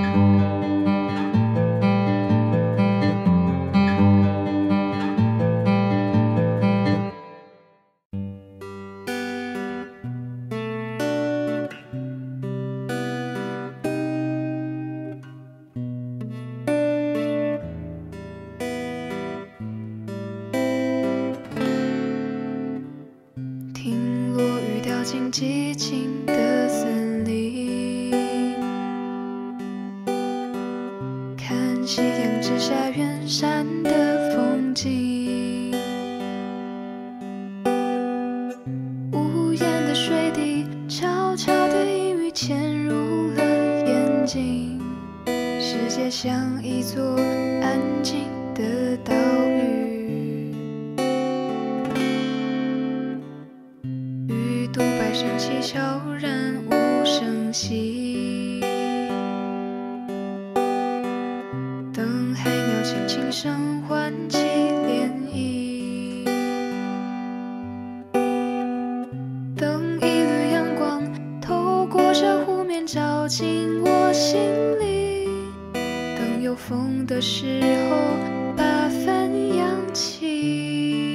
听落雨掉进寂静的森林，看夕阳之下远山的风景，无言的水滴悄悄的阴雨潜入了眼睛，世界像一座安静的岛屿。独白升起，悄然无声息。等海鸟轻轻声唤起涟漪。等一缕阳光透过这湖面照进我心里。等有风的时候，把帆扬起。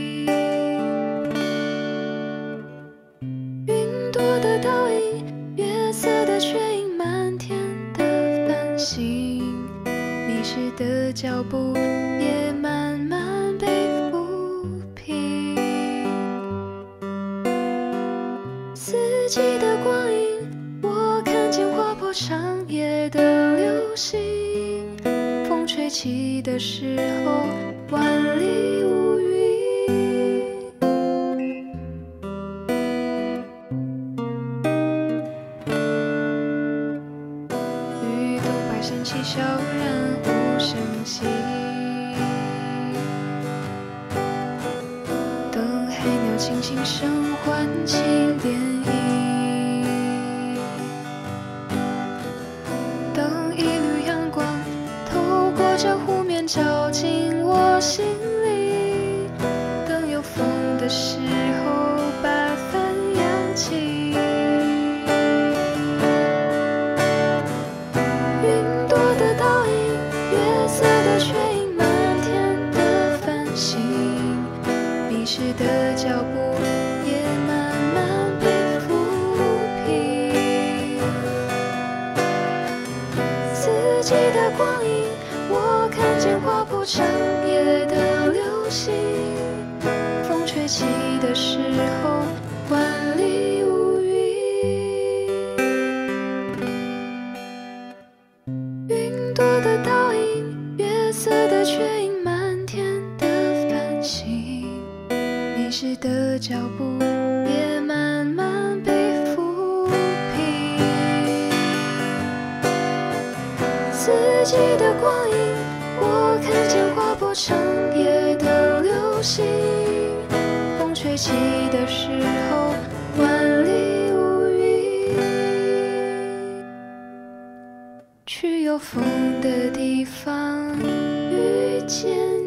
多的倒影，月色的缺影，漫天的繁星，迷失的脚步也慢慢被抚平。四季的光阴，我看见划破长夜的流星。风吹起的时候，万里无云。升起，悄然无声息。等海鸟轻轻声唤起涟漪。等一缕阳光透过这湖面照进我心里。等有风的时候，把帆扬起。缺影，漫天的繁星，迷失的脚步也慢慢被抚平。四季的光阴，我看见划破长夜的流星。风吹起的时候，万里无云。云朵的倒影，月色的缺影，漫天的繁星，迷失的脚步也慢慢被抚平。四季的光阴，我看见划破长夜的流星。风吹起的时候，万里无云。去有风的地方遇见